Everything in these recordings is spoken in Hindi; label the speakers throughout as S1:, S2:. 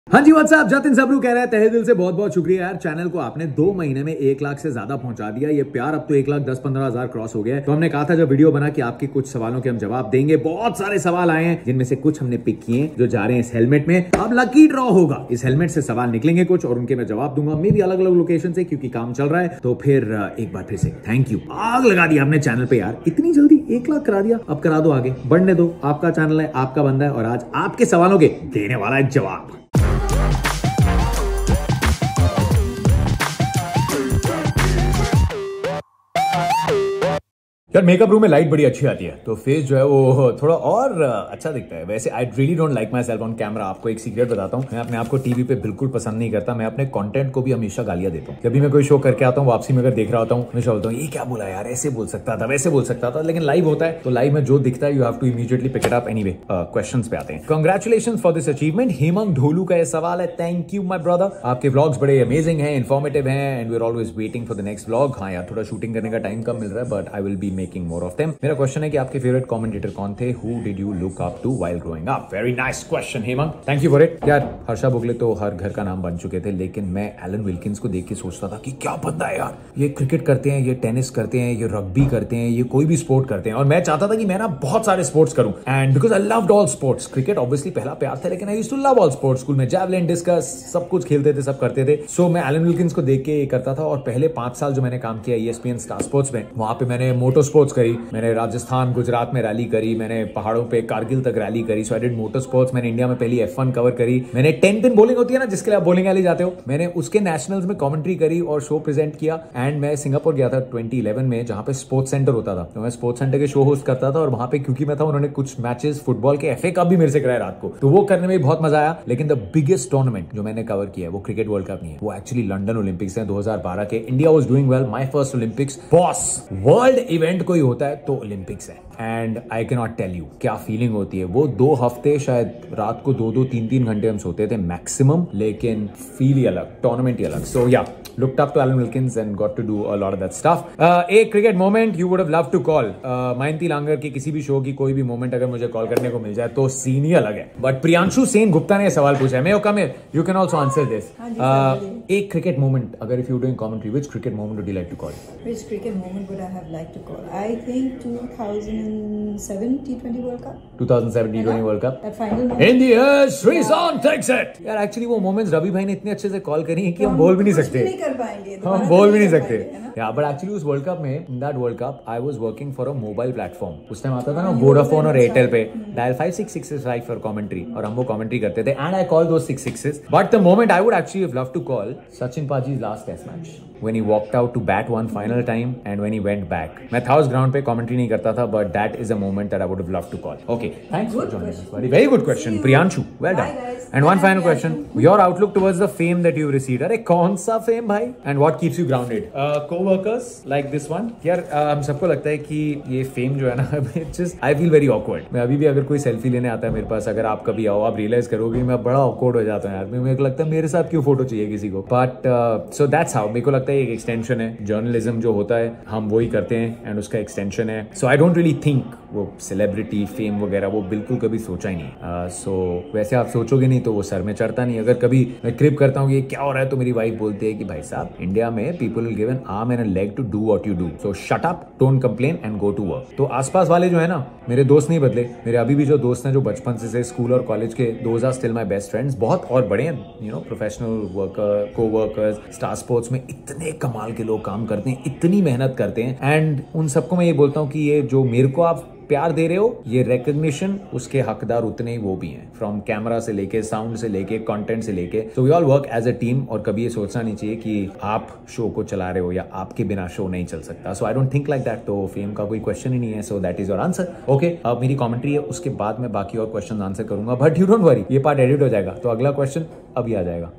S1: हाँ जी, व्हाट्सअप जतिन सबरू कह रहे हैं तहे दिल से बहुत बहुत शुक्रिया यार। चैनल को आपने 2 महीने में 1 लाख से ज्यादा पहुंचा दिया। ये प्यार अब तो 1,10,15,000 क्रॉस हो गया है। तो हमने कहा था जब वीडियो बना कि आपके कुछ सवालों के हम जवाब देंगे। बहुत सारे सवाल आए हैं जिनमें से कुछ हमने पिक किए जो जा रहे हैं इस हेलमेट में। अब लकी ड्रॉ होगा, इस हेलमेट से सवाल निकलेंगे कुछ और उनके मैं जवाब दूंगा, मे भी अलग अलग लोकेशन से, क्योंकि काम चल रहा है। तो फिर एक बार फिर से थैंक यू। आग लगा दिया आपने चैनल पे यार, इतनी जल्दी 1 लाख करा दिया। अब करा दो, आगे बढ़ने दो। आपका चैनल है, आपका बंदा है और आज आपके सवालों के देने वाला है जवाब। यार मेकअप रूम में लाइट बड़ी अच्छी आती है तो फेस जो है वो थोड़ा और अच्छा दिखता है। वैसे I really don't like myself on camera. आपको एक सीक्रेट बताता हूँ, मैं अपने आप को टीवी पे बिल्कुल पसंद नहीं करता। मैं अपने कंटेंट को भी हमेशा गालियां देता हूँ। जब भी मैं कोई शो करके आता हूँ, वापसी में अगर देख रहा होता हूँ, हमेशा बोलता हूँ ये क्या बोला यार, ऐसे बोल सकता था, वैसे बोल सकता था। लेकिन लाइव होता है तो लाइव में जो दिखता है you have to immediately pick it up. Anyway questions पे आते हैं। Congratulations for this achievement. Hemant Dholu का ये सवाल है। Thank you my brother. आपके व्लॉग्स बड़े अमेजिंग हैं, इन्फॉर्मेटिव हैं and we are always waiting for the next vlog. हाँ यार, थोड़ा शूटिंग करने का टाइम कम मिल रहा है but I will be making more of them. मेरा क्वेश्चन है कि आपके फेवरेट कमेंटेटर कौन थे? Who did you look up to while growing up? Very nice question Hemant, thank you for it. यार हर्षा भोगले तो हर घर का नाम बन चुके थे, लेकिन मैं एलन विल्किंस को देख के सोचता था कि क्या बंदा है यार। ये क्रिकेट करते हैं, ये टेनिस करते हैं, ये रग्बी करते हैं, ये कोई भी स्पोर्ट करते हैं। और मैं चाहता था कि मैं ना बहुत सारे स्पोर्ट्स करूं and because I loved all sports. Cricket obviously पहला प्यार था, लेकिन I used to love all sports. School में जैवलिन, डिस्कस सब कुछ खेलते थे, सब करते थे। सो मैं एलन विल्किंस को देख के ये करता था। और पहले 5 साल जो मैंने काम किया ESPN स्टार स्पोर्ट्स में, वहां पे मैंने मोटर स्पोर्ट्स करी। मैंने राजस्थान गुजरात में रैली करी, मैंने पहाड़ों पे कारगिल तक रैली करी। So I did motor sports. मैंने इंडिया में पहली F1 कवर करी। मैंने 10 पिन बॉलिंग होती है ना, जिसके लिए आप बॉलिंग एली जाते हो, मैंने उसके नेशनल्स में कमेंट्री करी और शो प्रेजेंट किया। एंड मैं सिंगापुर गया था 2011 में, जहां पे स्पोर्ट्स सेंटर होता था। तो मैं स्पोर्ट्स सेंटर के शो होस्ट करता था और वहां पे क्योंकि मैं था, उन्होंने कुछ मैचेस फुटबॉल के FA कप भी मेरे से कराए रात को, तो वो करने में भी बहुत मजा आया। लेकिन द बिगेस्ट टूर्नामेंट जो मैंने कवर किया है वो क्रिकेट वर्ल्ड कप नहीं है, वो एक्चुअली लंदन ओलंपिक्स है 2012 के। India was doing well, my first Olympics. Boss, world event कोई होता है तो ओलंपिक्स है। And I can not tell you क्या फीलिंग होती है। वो 2 हफ्ते शायद रात को 2-2, 3-3 घंटे हम सोते थे मैक्सिमम, लेकिन फील ही अलग, टूर्नामेंट ही अलग। सो या, looked up to Alan Wilkins and got to do a lot of that stuff. एक cricket moment you would have loved to call. Mayanti Langer की किसी भी शो की कोई भी मोमेंट अगर मुझे कॉल करने को मिल जाए तो सीन ही अलग है। बट प्रियांशु सेन गुप्ता ने सवाल पूछा है, मैं कम है, you can also answer this. एक क्रिकेट मोमेंट अगर if you're doing commentary, which cricket moment would you like to call?
S2: Which cricket moment would I have liked to call? I think 2007 T20 World Cup.
S1: 2007 T20 World Cup.
S2: That final moment.
S1: In the air, Sreesanth takes it. यार एक्चुअली वो मोमेंट्स रवि भाई ने इतने अच्छे से कॉल करी है कि हम बोल भी नहीं सकते।
S2: कर पाएंगे,
S1: हम बोल भी नहीं सकते। यार बट एक्चुअली उस वर्ल्ड कप में, in that world cup I was working for a mobile platform. उस टाइम आता था ना वोडाफोन और एयरटेल पे, डायल 5666 फॉर कमेंट्री, और हम वो कमेंट्री करते थे and I call those 6 6s। But the moment I would actually have loved to call Sachin पाजी's last test match when he walked out to bat one final time and when he went back. मैं था उस ग्राउंड पे, कमेंट्री नहीं करता था, but that is a moment that I would have loved to call. Okay, thanks for joining us. Very good question, Priyanshu. Well done. And one final question: your outlook towards the fame that you've received. अरे कौन सा fame भाई? And what keeps you grounded? Co-workers like this one. यार हम सबको लगता है कि ये fame जो है ना, it's just I feel very awkward. मैं अभी भी अगर कोई सेल्फी लेने आता है मेरे पास, अगर आप कभी आओ, आप रियलाइज करोगे मैं बड़ा awkward हो जाता हूँ यार। मेरे को लगता है मेरे साथ क्यों फोटो चाहिए किसी को, but so that's how मेरे को लगता है एक एक्सटेंशन है। जर्नलिज्म जो होता है हम वही करते हैं एंड उसका एक्सटेंशन है। So I don't really think वो सेलिब्रिटी फेम वगैरह वो बिल्कुल कभी सोचा ही नहीं। सो वैसे आप सोचोगे नहीं तो वो सर में चढ़ता नहीं। अगर कभी मैं क्रिप करता हूँ ये क्या हो रहा है तो मेरी वाइफ बोलती है कि भाई साहब इंडिया में people will give an arm and a leg to do what you do, so shut up, don't complain and go to work. तो आसपास वाले जो है ना, मेरे दोस्त नहीं बदले। मेरे अभी भी जो दोस्त हैं जो बचपन से स्कूल और कॉलेज के, those are still my best friends. बहुत और बड़े हैं, you know, professional worker, coworkers, star sports में इतने कमाल के लोग काम करते हैं, इतनी मेहनत करते हैं। एंड उन सबको मैं ये बोलता हूँ कि ये जो मेरे को आप प्यार दे रहे हो, ये रिकग्निशन, उसके हकदार उतने ही वो भी हैं। फ्रॉम कैमरा से लेके, साउंड से लेके, कंटेंट से लेके। So we all work as a team. और कभी ये सोचना नहीं चाहिए कि आप शो को चला रहे हो या आपके बिना शो नहीं चल सकता। So I don't think like that. तो फेम का कोई क्वेश्चन ही नहीं है। So that is your answer. Okay, अब मेरी कमेंट्री है, उसके बाद मैं बाकी और क्वेश्चन आंसर करूंगा, बट यू डोंट वरी, ये पार्ट एडिट हो जाएगा। तो अगला क्वेश्चन अभी आ जाएगा।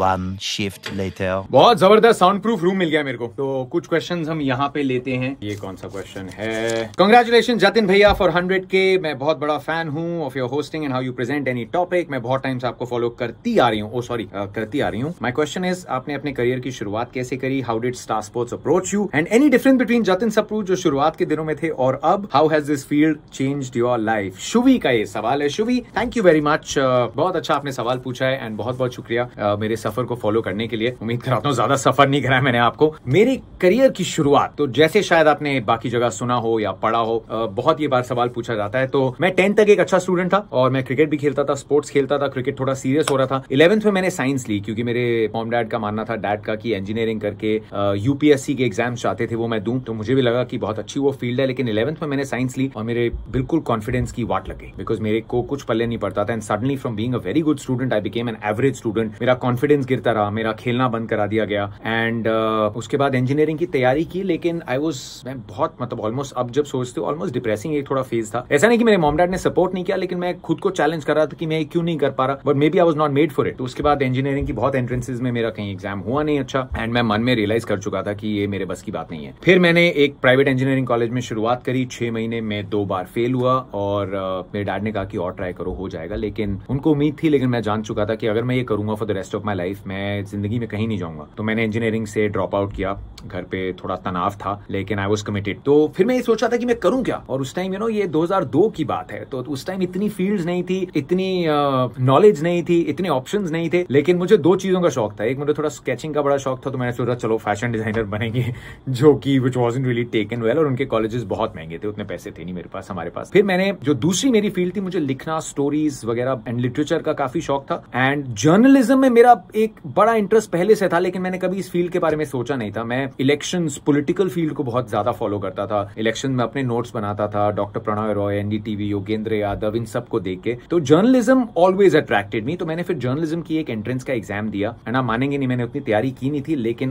S3: One shift later.
S1: बहुत जबरदस्त साउंड प्रूफ रूम मिल गया मेरे को। तो कुछ क्वेश्चंस हम यहाँ पे लेते हैं। ये कौन सा क्वेश्चन है? कांग्रेचुलेशन जतिन भैया फॉर 100K। मैं बहुत बड़ा फैन हूँ of your hosting and how you present any topic. मैं बहुत टाइम से आपको फॉलो करती आ रही हूँ। करती आ रही हूँ। माय क्वेश्चन इज, आपने अपने करियर की शुरुआत कैसे करी? How did star sports approach you and any difference between Jatin Sapru जो शुरुआत के दिनों में थे और अब? How has this field changed your life? Shuvi का ये सवाल है। Shuvi, thank you very much. बहुत अच्छा आपने सवाल पूछा है एंड बहुत बहुत शुक्रिया मेरे सफर को फॉलो करने के लिए। उम्मीद कराता हूँ ज्यादा सफर नहीं करा मैंने आपको। मेरे करियर की शुरुआत तो जैसे शायद आपने बाकी जगह सुना हो या पढ़ा हो, बहुत ये बार सवाल पूछा जाता है। तो मैं 10th तक एक अच्छा स्टूडेंट था और मैं क्रिकेट भी खेलता था, स्पोर्ट्स खेलता था। क्रिकेट थोड़ा सीरियस हो रहा था। 11th में मैंने साइंस ली क्योंकि मेरे मॉम डैड का मानना था, डैड का, कि इंजीनियरिंग करके यूपीएससी के एग्जाम्स चाहते थे वो मैं दूं। तो मुझे भी लगा कि बहुत अच्छी वो फील्ड है। लेकिन 11th में मैंने साइंस ली और मेरे बिल्कुल कॉन्फिडेंस की वाट लग गई बिकॉज मेरे को कुछ पल्ले नहीं पड़ता था। And suddenly from being a very good student I became an average student. मेरा कॉन्फिडेंस गिरता रहा, मेरा खेलना बंद करा दिया गया। एंड उसके बाद इंजीनियरिंग की तैयारी की। लेकिन मैं बहुत ऑलमोस्ट, अब जब सोचते हो, ऑलमोस्ट डिप्रेसिंग एक थोड़ा फेज था। ऐसा नहीं कि मेरे मॉम डैड ने सपोर्ट नहीं किया, लेकिन मैं खुद को चैलेंज कर रहा था कि मैं क्यों नहीं कर पा रहा, but maybe I was not made for it. तो उसके बाद इंजीनियरिंग की बहुत एंट्रेंसेज में मेरा कहीं एग्जाम हुआ नहीं अच्छा। एंड मैं मन में रियलाइज कर चुका था कि ये मेरे बस की बात नहीं है। फिर मैंने एक प्राइवेट इंजीनियरिंग कॉलेज में शुरुआत करी। 6 महीने में 2 बार फेल हुआ और मेरे डैड ने कहा कि और ट्राई करो, हो जाएगा। लेकिन उनको उम्मीद थी, लेकिन मैं जान चुका था कि अगर मैं ये करूंगा for the rest of my life, मैं जिंदगी में कहीं नहीं जाऊंगा। तो मैंने इंजीनियरिंग से ड्रॉप आउट किया। घर पे थोड़ा तनाव था लेकिन आई वाज कमिटेड। तो फिर मैं ये सोचा था कि मैं करूं क्या। और उस टाइम ये 2002 की बात है। तो उस टाइम इतनी फील्ड्स नहीं थी, इतनी नॉलेज नहीं थी, इतने ऑप्शंस नहीं थे। लेकिन मुझे 2 चीजों का शौक था। एक, मुझे थोड़ा स्केचिंग का बड़ा शौक था। तो मैंने सोचा चलो फैशन डिजाइनर बनेंगे, जो कि which wasn't really taken well. और उनके कॉलेजेस बहुत महंगे थे, उतने पैसे थे नहीं मेरे पास, हमारे पास। फिर मैंने जो दूसरी मेरी फील्ड थी, मुझे लिखना, स्टोरीज वगैरह एंड लिटरेचर का काफी शौक था। एंड जर्नलिज्म में मेरा एक बड़ा इंटरेस्ट पहले से था, लेकिन मैंने कभी इस फील्ड के बारे में सोचा नहीं था। मैं इलेक्शंस, पॉलिटिकल फील्ड को बहुत ज्यादा फॉलो करता था। इलेक्शन में अपने नोट्स बनाता था, डॉक्टर प्रणय रॉय, एनडीटीवी, योगेंद्र यादव, इन सबको देख के। तो जर्नलिज्म ऑलवेज अट्रैक्टेड मी। तो मैंने फिर जर्नलिज्म की एक एंट्रेंस का एग्जाम दिया। एंड आप मानेंगे नहीं, मैंने उतनी तैयारी की नहीं थी, लेकिन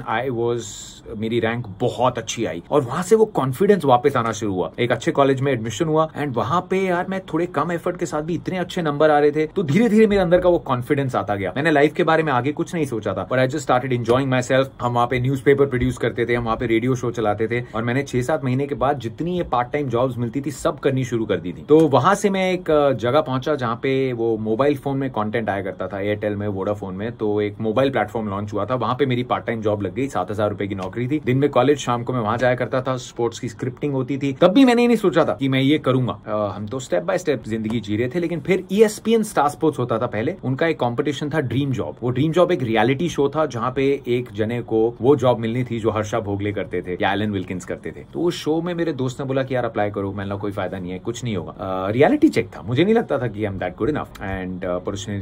S1: मेरी रैंक बहुत अच्छी आई और वहां से वो कॉन्फिडेंस वापस आना शुरू हुआ। एक अच्छे कॉलेज में एडमिशन हुआ एंड वहां पे यार मैं थोड़े कम एफर्ट के साथ भी इतने अच्छे नंबर आ रहे थे। तो धीरे धीरे मेरे अंदर का वो कॉन्फिडेंस आता गया। मैंने लाइफ के बारे में आगे कुछ नहीं सोचा था, but I just started enjoying myself. हम वहां पे न्यूज़पेपर प्रोड्यूस करते थे, हम वहां पे रेडियो शो चलाते थे। और मैंने 6-7 महीने के बाद जितनी ये पार्ट टाइम जॉब्स मिलती थी सब करनी शुरू कर दी थी। तो वहां से मैं एक जगह पहुंचा जहां पे वो मोबाइल फोन में कंटेंट आया करता था, एयरटेल में, वोडाफोन में। तो एक मोबाइल प्लेटफॉर्म लॉन्च हुआ था, वहां पे मेरी पार्ट टाइम जॉब लग गई। 7,000 रुपए की नौकरी थी। दिन में कॉलेज, शाम को मैं वहां जाया करता था। स्पोर्ट्स की स्क्रिप्टिंग होती थी। तब भी मैंने ये नहीं सोचा था कि मैं ये करूंगा। हम तो स्टेप बाय स्टेप जिंदगी जी रहे थे। लेकिन फिर ESPN स्टार स्पोर्ट्स होता था पहले, उनका एक कंपटीशन था ड्रीम जॉब। वो ड्रीम जॉब एक रियलिटी शो था जहां पे एक जने को वो जॉब मिलनी थी जो हर्षा भोगले करते थे या एलन विल्किंस करते थे। तो उस शो में मेरे दोस्त ने बोला कि यार अप्लाई करो। मैंने कोई फायदा नहीं है, कुछ नहीं होगा। रियलिटी चेक था, मुझे नहीं लगता था कि I am that good enough. And पर उसने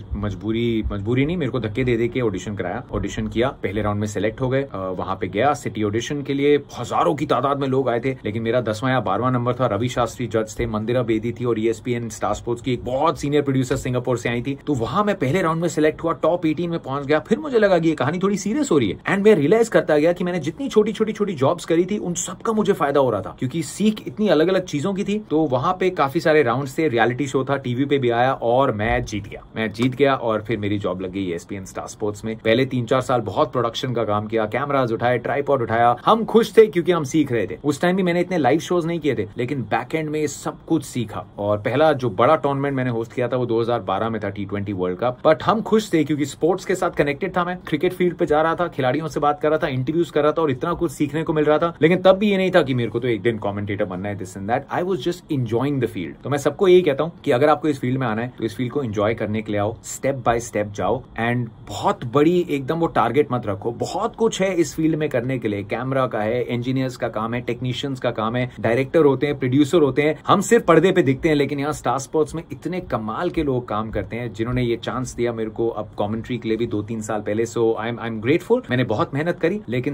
S1: मजबूरी नहीं, मेरे को धक्के दे के ऑडिशन कराया। ऑडिशन किया, पहले राउंड में सिलेक्ट हो गए। वहां पे गया सिटी ऑडिशन के लिए। हजारों की तादाद में लोग आए थे, लेकिन मेरा 10वां या 12वां नंबर था। रवि शास्त्री जज थे, मंदिरा बेदी थी और ESPN स्टार स्पोर्ट्स की एक बहुत सीनियर प्रोड्यूसर सिंगापुर से आई थी। तो वहां मैं पहले राउंड में सिलेक्ट हुआ, टॉप 18 में पहुंच गया। फिर मुझे लगा कि ये कहानी थोड़ी सीरियस हो रही है। एंड मैं रियलाइज करता गया कि मैंने जितनी छोटी छोटी जॉब्स करी थी उन सबका मुझे फायदा हो रहा था, क्योंकि सीख इतनी अलग अलग चीजों की थी। तो वहां पे काफी सारे राउंड्स थे, रियलिटी शो था, टीवी पे भी आया और मैं जीत गया। और फिर मेरी जॉब लग गई ESPN स्टार स्पोर्ट्स में। पहले 3-4 साल बहुत प्रोडक्शन का काम किया, कैमराज उठाए, ट्राइपॉड उठाया। हम खुश थे क्योंकि हम सीख रहे थे। उस टाइम भी मैंने इतने लाइव शोज नहीं किए थे, लेकिन बैक एंड में सब कुछ सीखा। और पहला जो बड़ा टूर्नामेंट मैंने होस्ट किया था वो 2012 में था, T20 वर्ल्ड कप। बट हम खुश थे क्योंकि स्पोर्ट्स के साथ कनेक्टेड था। मैं क्रिकेट फील्ड पे जा रहा था, खिलाड़ियों से बात कर रहा था, इंटरव्यूज कर रहा था और इतना कुछ सीखने को मिल रहा था। लेकिन तब भी ये नहीं था कि मेरे को तो एक दिन कमेंटेटर बनना है, this and that. I was just enjoying the field. तो मैं सबको यही कहता हूं कि अगर आपको इस फील्ड में आना है तो इस फील्ड को एंजॉय करने के लिए आओ, स्टेप बाय स्टेप जाओ। एंड बहुत बड़ी एकदम वो टारगेट मत रखो। बहुत कुछ है इस फील्ड में करने के लिए। कैमरा का है, इंजीनियर्स का काम है, टेक्नीशियंस का काम है, डायरेक्टर होते हैं, प्रोड्यूसर होते हैं। हम सिर्फ पर्दे पे दिखते हैं, लेकिन यहाँ स्टार स्पोर्ट्स में इतने कमाल के लोग काम करते हैं जिन्होंने ये चांस दिया मेरे को अब कमेंट्री के लिए भी 2-3 साल पहले। So I am grateful. मैंने बहुत मेहनत करी, लेकिन स्टेप बाय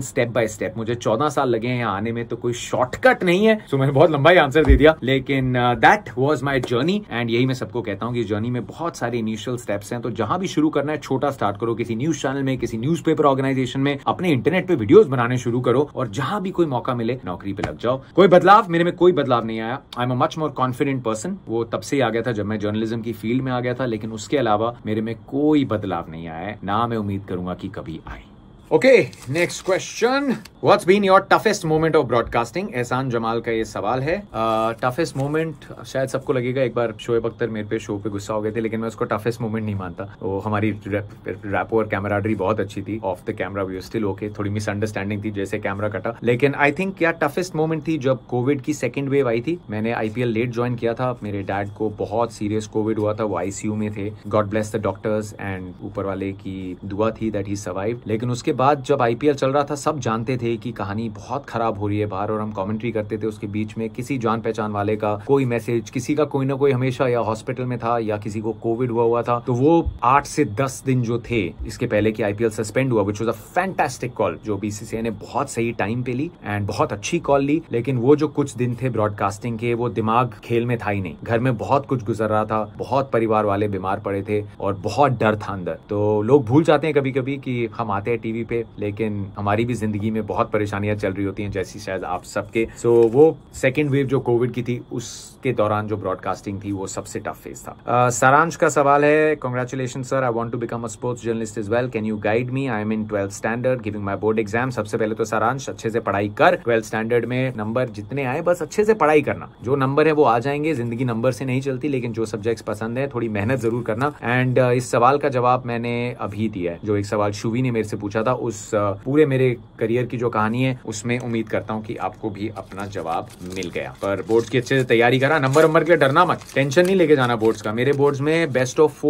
S1: स्टेप। मुझे 14 साल लगे हैं यहाँ आने में, तो कोई शॉर्टकट नहीं है। सो मैंने बहुत लंबा ही आंसर दे दिया, लेकिन that was my journey. And यही मैं सबको कहता हूँ कि जर्नी में बहुत सारे इनिशियल स्टेप्स हैं। तो जहां भी शुरू करना है छोटा स्टार्ट करो, किसी न्यूज चैनल में, किसी न्यूज़पेपर ऑर्गेनाइजेशन में, अपने इंटरनेट पे वीडियोस बनाने शुरू करो, और जहां भी कोई मौका मिले नौकरी पे लग जाओ। कोई बदलाव मेरे में कोई बदलाव नहीं आया। I am a much more confident person. वो तब से ही आ गया था जब मैं जर्नलिज्म की फील्ड में आ गया था, लेकिन उसके अलावा मेरे में कोई बदलाव नहीं आया है, ना मैं उम्मीद करूंगा कि कभी आए। Okay, next question, what's been your toughest moment of broadcasting? Ehsan Jamal का ये सवाल है। टफेस्ट मोमेंट, शायद सबको लगेगा एक बार शोएब अख्तर मेरे पे शो पे गुस्सा हो गए थे, लेकिन मैं उसको टफेस्ट मोमेंट नहीं मानता। वो हमारी रैपो और कैमराडरी बहुत अच्छी थी। Off the camera we were still okay, थोड़ी मिसअंडरस्टैंडिंग थी जैसे कैमरा कटा। लेकिन आई थिंक क्या टफेस्ट मोमेंट थी जब कोविड की सेकेंड वेव आई थी। मैंने IPL लेट ज्वाइन किया था। मेरे डैड को बहुत सीरियस कोविड हुआ था, वो ICU में थे। God bless the doctors, and ऊपर वाले की दुआ थी दैट ही सर्वाइव्ड। लेकिन उसके बाद जब IPL चल रहा था, सब जानते थे कि कहानी बहुत खराब हो रही है बाहर, और हम कमेंट्री करते थे। उसके बीच में किसी जान पहचान वाले का कोई मैसेज, किसी का कोई ना कोई हमेशा या हॉस्पिटल में था या किसी को कोविड हुआ था। तो वो 8 से 10 दिन जो थे इसके पहले कि IPL सस्पेंड हुआ, which was a fantastic call जो BCCI ने बहुत सही टाइम पे ली एंड बहुत अच्छी कॉल ली। लेकिन वो जो कुछ दिन थे ब्रॉडकास्टिंग के, वो दिमाग खेल में था ही नहीं। घर में बहुत कुछ गुजर रहा था, बहुत परिवार वाले बीमार पड़े थे और बहुत डर था अंदर। तो लोग भूल जाते हैं कभी कभी कि हम आते हैं टीवी पे, लेकिन हमारी भी जिंदगी में बहुत परेशानियां चल रही होती हैं, जैसी शायद आप सबके। सो वो सेकेंड वेव जो कोविड की थी, उसके दौरान जो ब्रॉडकास्टिंग थी, वो सबसे टफ फेज था। सारांश का सवाल है, congratulation sir, I want to become a sports journalist as well, can you guide me? I am in 12th standard giving my board exam. सबसे पहले तो सारांश, अच्छे से पढ़ाई कर। 12th स्टैंडर्ड में नंबर जितने आए बस अच्छे से पढ़ाई करना। जो नंबर है वो आ जाएंगे, जिंदगी नंबर से नहीं चलती, लेकिन जो सब्जेक्ट्स पसंद है थोड़ी मेहनत जरूर करना। एंड इस सवाल का जवाब मैंने अभी दिया है। जो एक सवाल शुवी ने मेरे से पूछा था, उस पूरे मेरे करियर की जो कहानी है उसमें उम्मीद करता हूं कि आपको भी अपना जवाब मिल गया। पर बोर्ड्स की अच्छे से तैयारी करा। नंबर के लिए डरना मत, टेंशन नहीं लेके जाना बोर्ड्स का। मेरे बोर्ड्स में बेस्ट ऑफ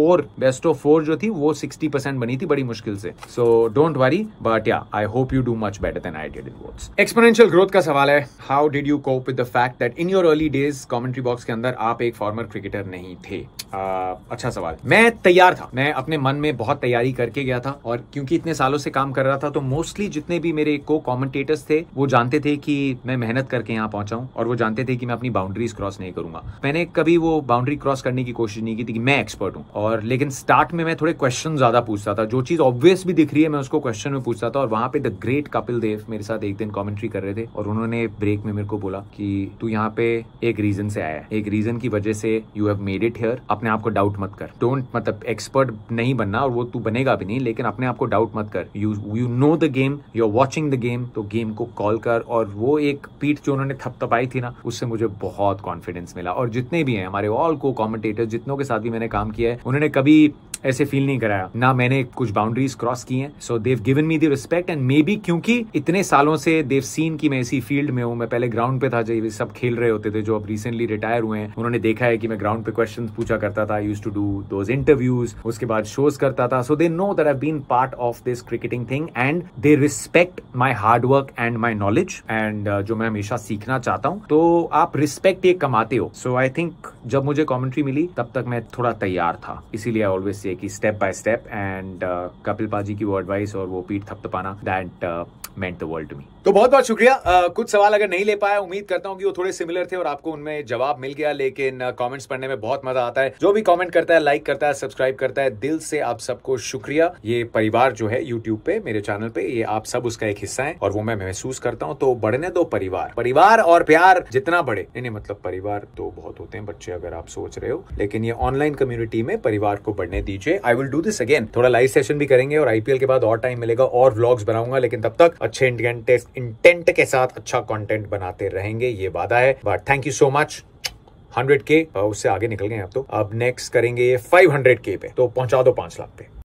S1: फोर जो थी वो 60% बनी थी बड़ी मुश्किल से। So don't worry, but yeah I hope you do much better than I did in boards. Exponential growth का सवाल है, how did you cope with the fact that in your early days commentary box के अंदर आप एक फॉर्मर क्रिकेटर नहीं थे? अच्छा सवाल। मैं तैयार था, मैं अपने मन में बहुत तैयारी करके गया था, और क्योंकि इतने सालों से काम कर रहा था तो मोस्टली जितने भी मेरे को कमेंटेटर्स थे वो जानते थे कि मैं मेहनत करके यहाँ पहुंचा हूं, और वो जानते थे कि मैं अपनी बाउंड्रीज क्रॉस नहीं करूंगा। मैंने कभी वो बाउंड्री क्रॉस करने की कोशिश नहीं की थी कि मैं एक्सपर्ट हूं। और लेकिन स्टार्ट में मैं थोड़े क्वेश्चन ज्यादा पूछता था, जो चीज ऑब्वियस भी दिख रही है मैं उसको क्वेश्चन में पूछता था। और वहां पे द ग्रेट कपिल देव मेरे साथ एक दिन कमेंट्री कर रहे थे, और उन्होंने ब्रेक में मेरे को बोला कि तू यहाँ पे एक रीजन से आया है, एक रीजन की वजह से you have made it here. अपने आप को डाउट मत कर, डोंट, मतलब एक्सपर्ट नहीं बनना, और वो तू बनेगा भी नहीं, लेकिन अपने आप को डाउट मत कर। You know the game, you are watching the game, तो गेम को कॉल कर। और वो एक पीठ जो उन्होंने थपथपाई थी ना, उससे मुझे बहुत कॉन्फिडेंस मिला। और जितने भी हैं हमारे ऑल को कमेंटेटर्स, जितनों के साथ भी मैंने काम किया है, उन्होंने कभी ऐसे फील नहीं कराया ना मैंने कुछ बाउंड्रीज क्रॉस की हैं। So they've given me the respect, and maybe क्योंकि इतने सालों से देव सीन की मैं इसी फील्ड में हूँ। मैं पहले ग्राउंड पे था जब सब खेल रहे होते थे, जो अब रिसेंटली रिटायर हुए हैं, उन्होंने देखा है कि मैं ग्राउंड पे क्वेश्चंस पूछा करता था। I used to do those interviews, उसके बाद शोज करता था। So they know that I have been part of this cricketing thing, and they respect my hard work and my knowledge, and जो मैं हमेशा सीखना चाहता हूँ। तो आप रिस्पेक्ट ये कमाते हो। सो आई थिंक जब मुझे कमेंट्री मिली तब तक मैं थोड़ा तैयार था, इसीलिए आई ऑलवेज से कि step by step. And Kapil पाजी की वो एडवाइस और वो पीठ थपथपाना, that meant the world to me. तो बहुत बहुत शुक्रिया। कुछ सवाल अगर नहीं ले पाया, उम्मीद करता हूं कि वो थोड़े सिमिलर थे और आपको उनमें जवाब मिल गया, लेकिन कमेंट्स पढ़ने में बहुत मजा आता है। जो भी कमेंट करता है, लाइक करता है, सब्सक्राइब करता है, दिल से आप सबको शुक्रिया। ये परिवार जो है यूट्यूब पे, मेरे चैनल पे, ये आप सब उसका एक हिस्सा है और वो मैं महसूस करता हूं। तो बढ़ने दो परिवार और प्यार जितना बढ़े, नहीं मतलब परिवार तो बहुत होते हैं बच्चे, अगर आप सोच रहे हो, लेकिन ये ऑनलाइन कम्युनिटी में परिवार को बढ़ने दीजिए। I will do this again, थोड़ा लाइव सेशन भी करेंगे और IPL के बाद और टाइम मिलेगा और व्लॉग्स बनाऊंगा, लेकिन तब तक अच्छे इंटेंट के साथ अच्छा कंटेंट बनाते रहेंगे, ये वादा है। But thank you so much. 100K उससे आगे निकल गए अब तो। अब नेक्स्ट करेंगे 500K पे, तो पहुंचा दो 5 लाख पे।